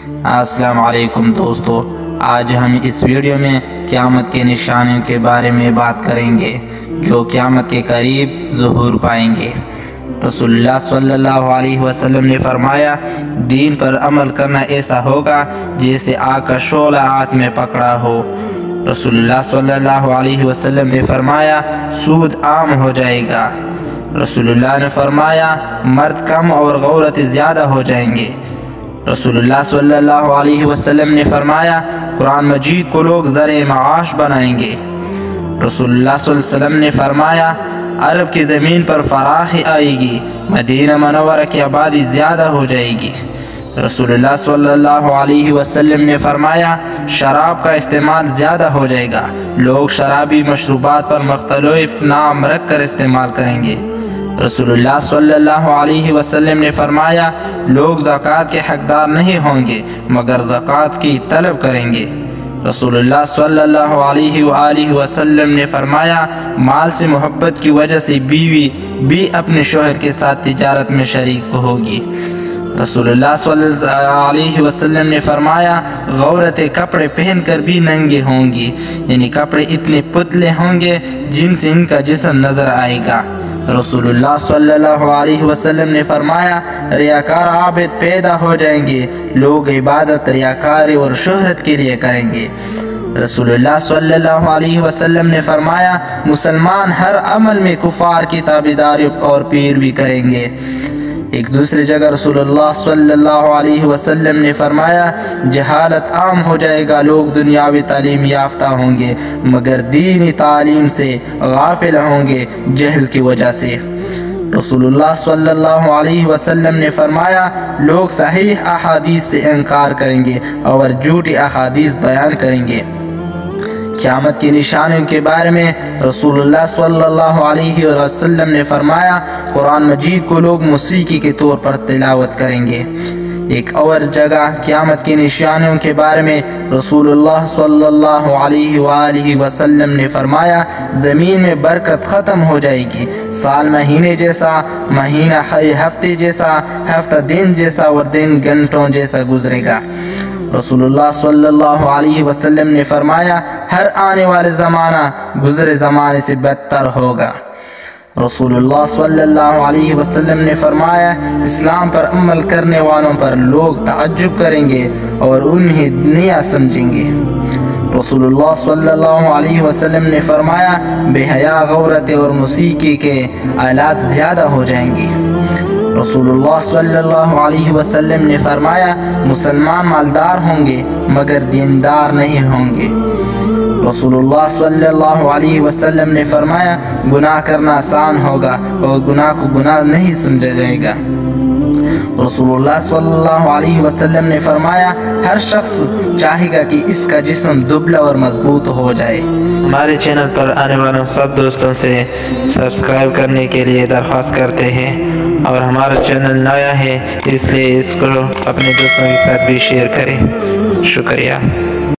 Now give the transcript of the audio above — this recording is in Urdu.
السلام علیکم دوستو، آج ہم اس ویڈیو میں قیامت کے نشانیوں کے بارے میں بات کریں گے جو قیامت کے قریب ظہور پائیں گے۔ رسول اللہ صلی اللہ علیہ وسلم نے فرمایا، دین پر عمل کرنا ایسا ہوگا جیسے آگ کا شعلہ ہاتھ میں پکڑا ہو۔ رسول اللہ صلی اللہ علیہ وسلم نے فرمایا، سود عام ہو جائے گا۔ رسول اللہ نے فرمایا، مرد کم اور عورتیں زیادہ ہو جائیں گے۔ رسول اللہ صلی اللہ علیہ وسلم نے فرمایا، قرآن مجید کو لوگ ذریعہ معاش بنائیں گے۔ رسول اللہ صلی اللہ علیہ وسلم نے فرمایا، عرب کی زمین پر فراخی آئے گی، مدینہ منورہ کی آبادی زیادہ ہو جائے گی۔ رسول اللہ صلی اللہ علیہ وسلم نے فرمایا، شراب کا استعمال زیادہ ہو جائے گا، لوگ شرابی مشروبات پر مختلف نام رکھ کر استعمال کریں گے۔ رسول اللہ صلی اللہ علیہ وسلم نے فرمایا، لوگ زکوٰۃ کے حقدار نہیں ہوں گے مگر زکوٰۃ کی طلب کریں گے۔ رسول اللہ صلی اللہ علیہ وآلہ وسلم نے فرمایا، مال سے محبت کی وجہ سے بیوی بھی اپنے شوہر کے ساتھ تجارت میں شریک ہوگی۔ رسول اللہ صلی اللہ علیہ وسلم نے فرمایا، عورتیں کپڑے پہن کر بھی ننگے ہوں گی، یعنی کپڑے اتنے پتلے ہوں گے جن سے ان کا جسم نظر آئے گا۔ رسول اللہ صلی اللہ علیہ وسلم نے فرمایا، ریاکار عابد پیدا ہو جائیں گے، لوگ عبادت ریاکاری اور شہرت کے لیے کریں گے۔ رسول اللہ صلی اللہ علیہ وسلم نے فرمایا، مسلمان ہر عمل میں کفار کی تابعداری اور پیروی کریں گے۔ ایک دوسری جگہ رسول اللہ صلی اللہ علیہ وسلم نے فرمایا، جہالت عام ہو جائے گا، لوگ دنیاوی تعلیم یافتہ ہوں گے مگر دینی تعلیم سے غافل ہوں گے جہل کی وجہ سے۔ رسول اللہ صلی اللہ علیہ وسلم نے فرمایا، لوگ صحیح احادیث سے انکار کریں گے اور جھوٹی احادیث بیان کریں گے۔ قیامت کی نشانیوں کے بارے میں رسول اللہ صلی اللہ علیہ وسلم نے فرمایا، قرآن مجید کو لوگ موسیقی کے طور پر تلاوت کریں گے۔ ایک اور جگہ قیامت کی نشانیوں کے بارے میں رسول اللہ صلی اللہ علیہ وآلہ وسلم نے فرمایا، زمین میں برکت ختم ہو جائے گی، سال مہینے جیسا، مہینہ ہفتے جیسا، ہفتہ دن جیسا اور دن گھنٹوں جیسا گزرے گا۔ رسول اللہ صلی اللہ علیہ وسلم نے فرمایا، ہر آنے والے زمانہ گزرے زمانے سے بدتر ہوگا۔ رسول اللہ صلی اللہ علیہ وسلم نے فرمایا، اسلام پر عمل کرنے والوں پر لوگ تعجب کریں گے اور انہیں نیا سمجھیں گے۔ رسول اللہ صلی اللہ علیہ وسلم نے فرمایا، بے حیا عورتیں اور موسیقی کے آلات زیادہ ہو جائیں گے۔ رسول اللہ صلی اللہ علیہ وسلم نے فرمایا، مسلمان مالدار ہوں گے مگر دیندار نہیں ہوں گے۔ رسول اللہ صلی اللہ علیہ وسلم نے فرمایا، گناہ کرنا آسان ہوگا اور گناہ کو گناہ نہیں سمجھا جائے گا۔ رسول اللہ صلی اللہ علیہ وسلم نے فرمایا، ہر شخص چاہے گا کہ اس کا جسم دبلا اور مضبوط ہو جائے۔ ہمارے چینل پر آنے والوں سب دوستوں سے سبسکرائب کرنے کے لیے درخواست کرتے ہیں، اور ہمارا چینل نیا ہے اس لیے اس کو اپنے دوستوں کے ساتھ بھی شیئر کریں۔ شکریہ۔